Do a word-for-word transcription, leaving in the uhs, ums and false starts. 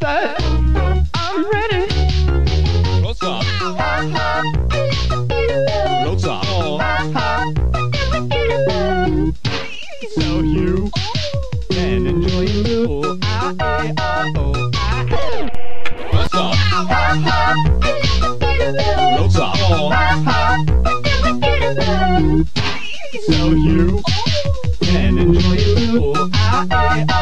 said, I'm ready. Close up. Close up. So you can enjoy it too. Ah, eh, ah, oh, ah, eh. Close up. Close up. So you can enjoy it too. Ah, eh, ah,